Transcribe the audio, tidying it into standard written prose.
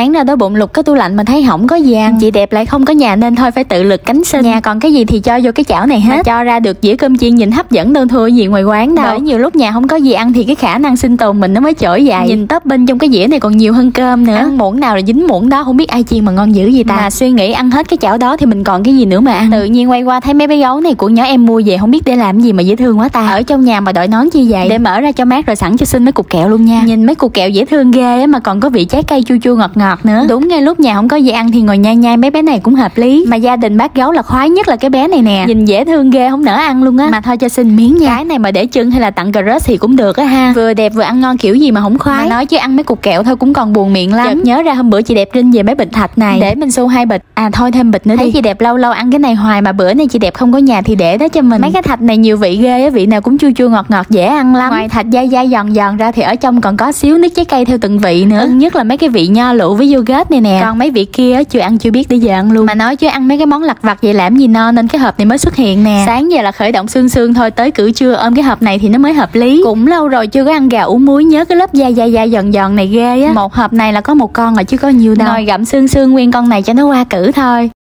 Sáng ra đói bụng lục cái tủ lạnh mà thấy không có gì ăn. Chị đẹp lại không có nhà nên thôi phải tự lực cánh sinh. Nhà còn cái gì thì cho vô cái chảo này hết. Mà cho ra được dĩa cơm chiên nhìn hấp dẫn hơn thua gì ngoài quán đâu. Bởi nhiều lúc nhà không có gì ăn thì cái khả năng sinh tồn mình nó mới trỗi dậy. Nhìn topping trong cái dĩa này còn nhiều hơn cơm nữa. Ăn muỗng nào là dính muỗng đó, không biết ai chiên mà ngon dữ gì ta. Mà suy nghĩ ăn hết cái chảo đó thì mình còn cái gì nữa mà ăn. Tự nhiên quay qua thấy mấy bé gấu này của nhỏ em mua về không biết để làm gì mà dễ thương quá ta. Ở trong nhà mà đội nón chi vậy, để mở ra cho mát rồi sẵn cho xin mấy cục kẹo luôn nha. Nhìn mấy cục kẹo dễ thương ghê á, mà còn có vị trái cây chua chua ngọt ngọt nữa. Đúng ngay lúc nhà không có gì ăn thì ngồi nhai nhai mấy bé này cũng hợp lý. Mà gia đình bác gấu là khoái nhất là cái bé này nè, nhìn dễ thương ghê không nỡ ăn luôn á. Mà thôi cho xin miếng nha. Cái này mà để trưng hay là tặng crush thì cũng được á ha. Vừa đẹp vừa ăn ngon kiểu gì mà không khoái. Mà nói chứ ăn mấy cục kẹo thôi cũng còn buồn miệng lắm. Chợt nhớ ra hôm bữa chị đẹp rinh về mấy bịch thạch này, để mình xu 2 bịch. À thôi thêm bịch nữa đi. Thấy chị đẹp lâu lâu ăn cái này hoài mà bữa nay chị đẹp không có nhà thì để đó cho mình. Mấy cái thạch này nhiều vị ghê á, vị nào cũng chua chua ngọt ngọt dễ ăn lắm. Ngoài thạch dai dai giòn giòn ra thì ở trong còn có xíu nước trái cây theo từng vị nữa. Nhất là mấy cái vị nho lựu với yogurt này nè. Còn mấy vị kia chưa ăn chưa biết để giờ ăn luôn. Mà nói chứ ăn mấy cái món lặt vặt vậy làm gì no, nên cái hộp này mới xuất hiện nè. Sáng giờ là khởi động sương sương thôi, tới cử trưa ôm cái hộp này thì nó mới hợp lý. Cũng lâu rồi chưa có ăn gà ủ muối, nhớ cái lớp dai dai dai giòn giòn này ghê á. Một hộp này là có một con rồi chứ có nhiều đâu. Ngồi gặm sương sương nguyên con này cho nó qua cử thôi.